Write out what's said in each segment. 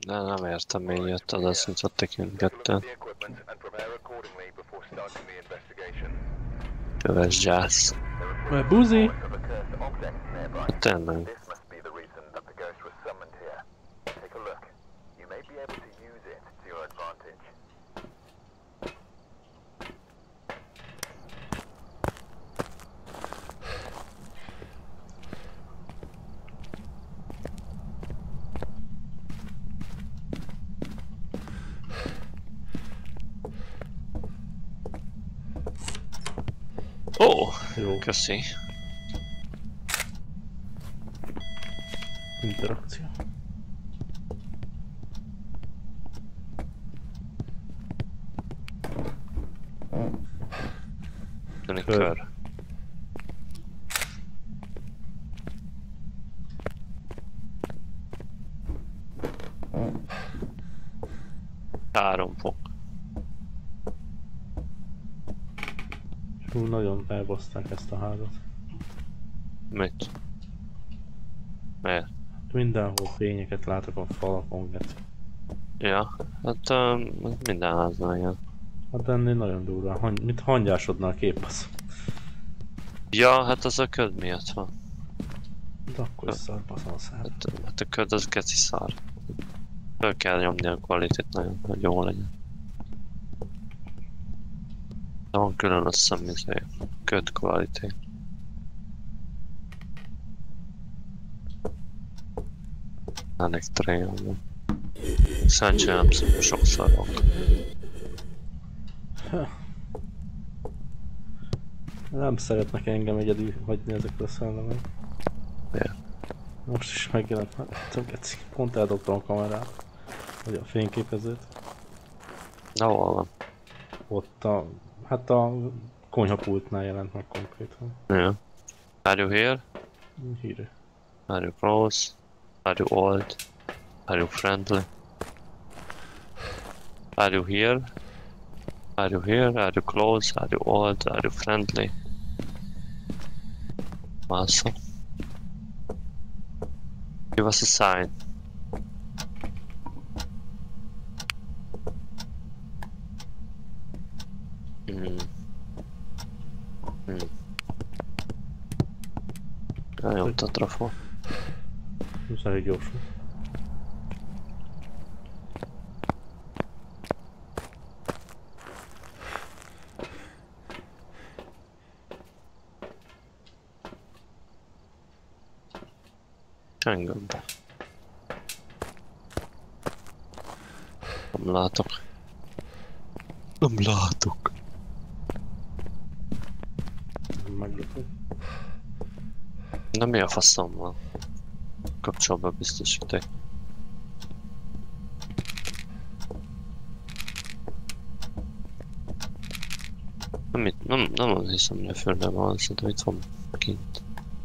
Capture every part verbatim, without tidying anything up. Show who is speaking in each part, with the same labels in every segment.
Speaker 1: De nem értem, mi jött oda, szint ott tekintettel. Köves gyász.
Speaker 2: Mert buzi!
Speaker 1: Hát tényleg. Ó, oh,
Speaker 2: Jó.
Speaker 1: köszi.
Speaker 2: Interakció.
Speaker 1: Tűnik
Speaker 2: Kör.
Speaker 1: kör. Három fok.
Speaker 2: És úgy nagyon elbaszták ezt a házat.
Speaker 1: Mit? Miért?
Speaker 2: Mindenhol fényeket látok a falakon, geci.
Speaker 1: Ja, hát um, minden háznál ilyen.
Speaker 2: Hát ennél nagyon durva, Hany mint hangyásodnál a kép az.
Speaker 1: Ja, hát az a köd miatt van.
Speaker 2: De akkor is szar, baszom a szár.
Speaker 1: Hát, hát a köd az geci szar. Föl kell nyomni a kvalitét nagyon, hogy jó legyen. De van külön azt hiszem, mint köd kvalitét. Elég trail van. Szerencsére nem szokva sokszor van.
Speaker 2: Nem szeretnek engem egyedül hagyni ezekre a szellemek.
Speaker 1: Miért?
Speaker 2: Most is megjelent, hát tudom, geci, pont eldobtam a kamerát. Vagy a fényképezőt.
Speaker 1: Na, hol van?
Speaker 2: Ott a, hát a konyhapultnál jelent meg konkrétan.
Speaker 1: Yeah. Are you here?
Speaker 2: Hírű.
Speaker 1: Are you close? Are you old? Are you friendly? Are you here? Are you here? Are you close? Are you old? Are you friendly? Awesome. Give us a sign. Hmm. Hmm. Elnyomta a trafó.
Speaker 2: Ez elég gyorsan.
Speaker 1: Engem. Nem látok. Nem látok.
Speaker 2: Meglepő.
Speaker 1: De mi a faszom van? Kapcsolba biztosíték. Nem, itt, nem, nem az hiszem, hogy a földön van, szerintem itt van kint.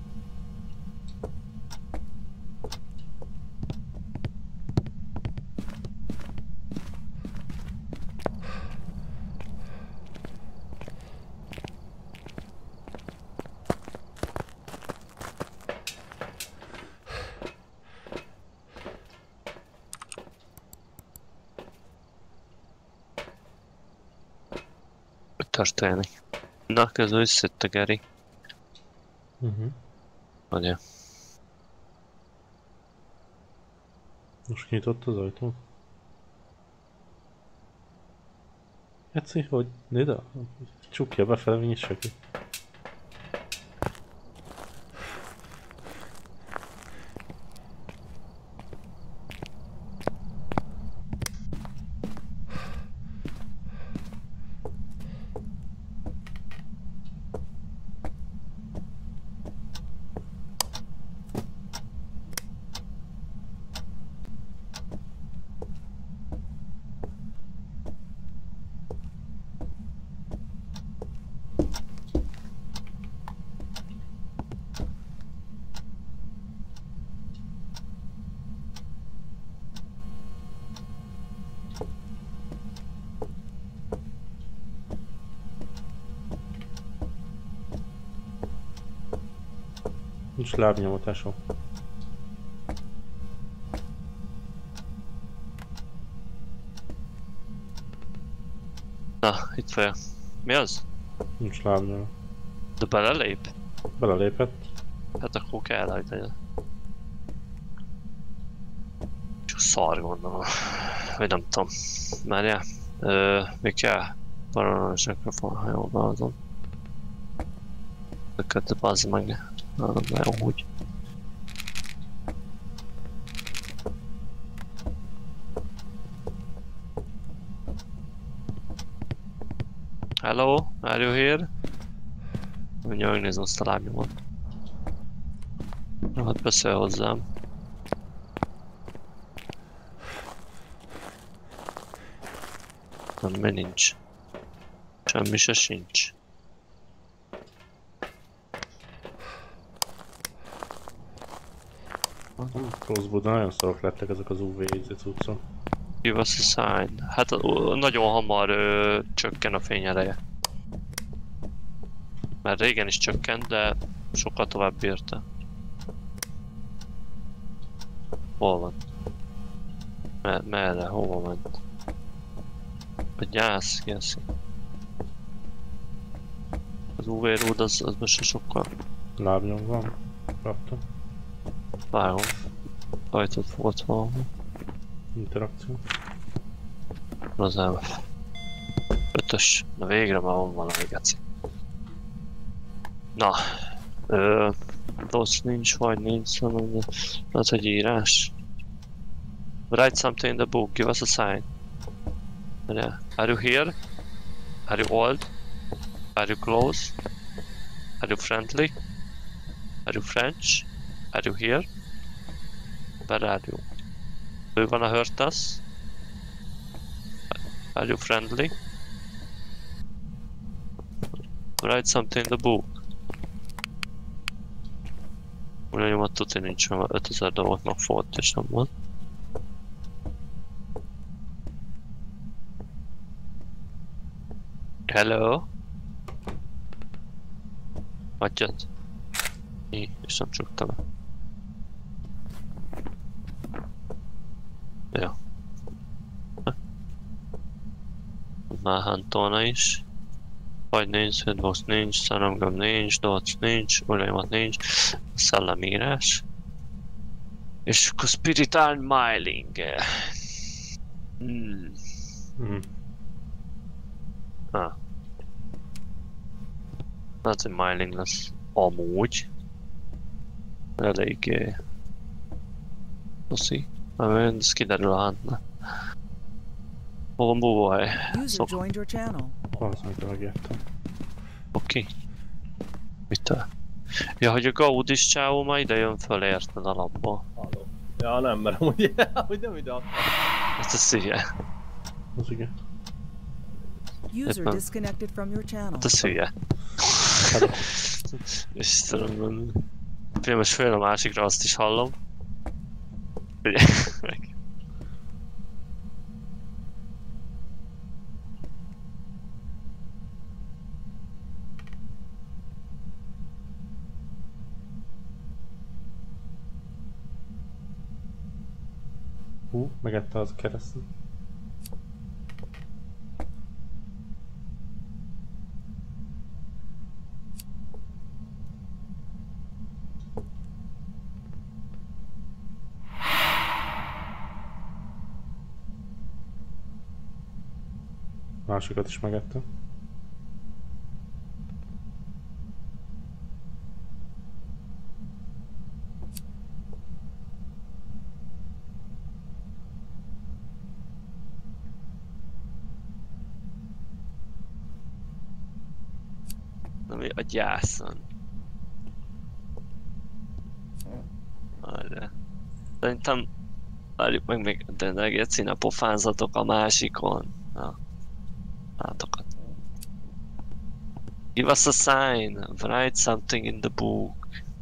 Speaker 1: Történik. Na, közül összött a Geri.
Speaker 2: Uh-huh.
Speaker 1: Ugye?
Speaker 2: Most nyitott az ajtó. Eci, hogy ide? Csukja befele, nyissa ki. Nincs lábnyomatásom.
Speaker 1: Na, itt fel. Mi az?
Speaker 2: Nincs lábnyom.
Speaker 1: De belelép?
Speaker 2: Belelépett.
Speaker 1: Hát akkor kell rajta legyen. Csak szar gondolom. Vagy nem tudom. Várjál. Ö, mi kell? Paranormális mikrofon, ha jól beadom. Ököt, bazd meg. Na, jó, úgy. Hello, are you here? Mindjárt megnézem azt a lábnyomot. Hát beszél hozzám. Nem, mi nincs. Semmi se sincs.
Speaker 2: Crossbow-ban nagyon szarok lettek ezek az u vé cuccok.
Speaker 1: Give us a sign. Hát ö, nagyon hamar ö, csökken a fényereje. Mert régen is csökkent, de sokkal tovább bírta. Hol van? Mer merre? Hova ment? A gyász, gyász. Az u vé rúd az, az most sokkal...
Speaker 2: Lábnyom van. Raktam.
Speaker 1: Vágom. Ajtót volt valahol.
Speaker 2: Interakció.
Speaker 1: Az el. Ötös. Na végre már van valami, geci. Na. Ö... Dosz nincs, vagy nincs, hanem... Az egy írás. Write something in the book, give us a sign. Yeah. Are you here? Are you old? Are you close? Are you friendly? Are you French? Are you here? Where are you? Do you wanna hurt us? Are you friendly? Write something in the book. Ugyan nyomat tudni nincs, mert ötezer dolgoknak volt és nem volt. Hello? Hagyjad. Így, és nem csuktam. Jó. Már Hantona is. Vagy nincs, Sweetbox nincs, Szarangam nincs, Dots nincs, Urajomat nincs, Szellemírás. És akkor Spiritual Mining. Hmm.
Speaker 2: Hmm.
Speaker 1: Ah. Az egy mining lesz. Amúgy. Elég... Oszi. Ez kiderül a hántnál. Hol van búvóhely?
Speaker 3: User joined your channel.
Speaker 2: Az, amit megértem.
Speaker 1: Oké. Okay. Mitől? Ja, hogy a Gaudis csávó ma ide jön föl, érted alapból.
Speaker 4: Halló. Ja, nem, mert amúgy, hogy nem ide akar.
Speaker 1: Ezt a szülye.
Speaker 2: Az igen.
Speaker 3: User
Speaker 1: Éppen.
Speaker 3: disconnected from your channel.
Speaker 1: Hát a szülye. Istenem. Most föl a másikra, azt is hallom. Ugye? Meg.
Speaker 2: Hú, megette az a keresztül. Másikat is megette.
Speaker 1: Ami a gyászon. Arra. Szerintem várjuk meg még, de ne gecin a pofánzatok a másikon. Na. Látokat. Give us a sign. Write something in the book.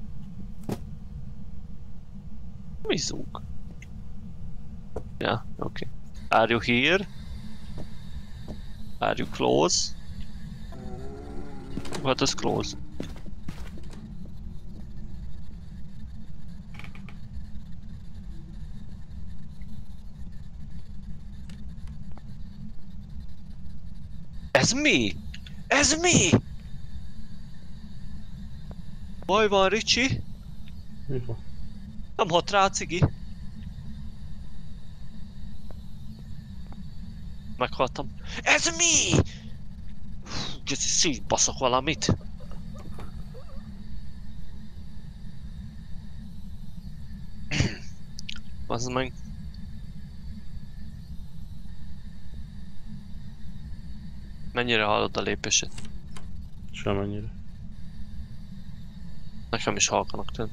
Speaker 1: Mi zúg? Yeah, okay. Are you here? Are you close? What is close? Ez mi? Ez mi? Baj van, Ricsi?
Speaker 2: Mi van?
Speaker 1: Nem hat rá a cigi. Meghaltam. Ez mi? Geci, szétbaszok valamit. Bazd meg. Mennyire hallod a lépését?
Speaker 2: Semennyire.
Speaker 1: Nekem is halkanak tűnt.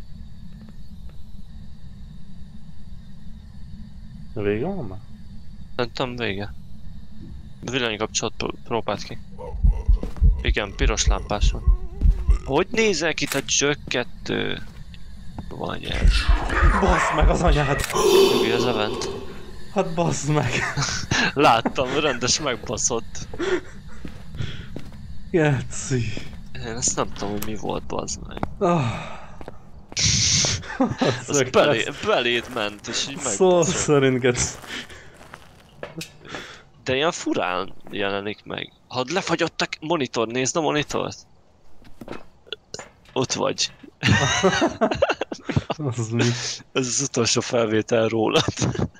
Speaker 2: Vége van már?
Speaker 1: Szerintem vége. Villanykapcsolat pró- próbáld ki. Igen, piros lámpás van. Hogy nézel itt a Jök kettő? Vagy ez.
Speaker 2: Basz meg az anyád!
Speaker 1: Mi az event?
Speaker 2: Hát bassz meg!
Speaker 1: Láttam, rendes megbaszott.
Speaker 2: Geci!
Speaker 1: Én ezt nem tudom, hogy mi volt, bazd meg.
Speaker 2: Ah.
Speaker 1: Az belé, beléd ment, és így
Speaker 2: Szó
Speaker 1: megbaszott.
Speaker 2: szerint geci.
Speaker 1: De ilyen furán jelenik meg. Ha lefagyott a monitor, nézd a monitort. Ott vagy.
Speaker 2: Az mi?
Speaker 1: Ez az utolsó felvétel rólad.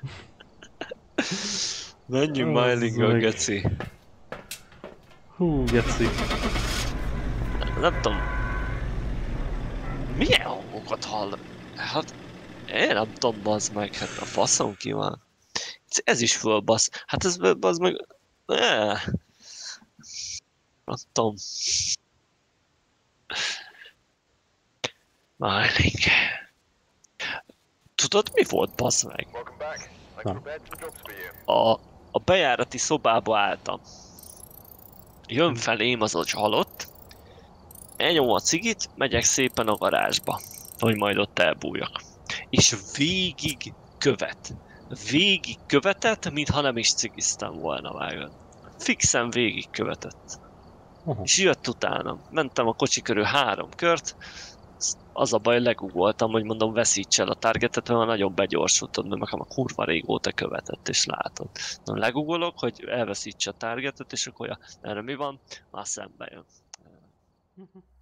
Speaker 1: Menjünk
Speaker 2: Az
Speaker 1: Mylinggal,
Speaker 2: meg.
Speaker 1: geci.
Speaker 2: Hú, geci.
Speaker 1: Nem tudom. Milyen hangokat hall? Hát... Én nem tudom, bazd meg, hát a faszom ki van. Ez is fölbasz. Hát ez bazd meg... Eh. Nem tudom. Myling. Tudod mi volt, bazd meg?
Speaker 2: Na.
Speaker 1: A, a bejárati szobába álltam. Jön felém az a halott. Elnyom a cigit, megyek szépen a garázsba, hogy majd ott elbújjak. És végig követ. Végig követett, mintha nem is cigiztem volna vágod. Fixen végig követett.
Speaker 2: Aha.
Speaker 1: És jött utánam. Mentem a kocsi körül három kört. Az a baj, legugoltam, hogy mondom, veszíts el a targetet, mert nagyon begyorsultad, mert nekem a kurva régóta követett, és látod. Na, legugolok, hogy elveszítse a targetet, és akkor ja, erre mi van? Már szembe jön.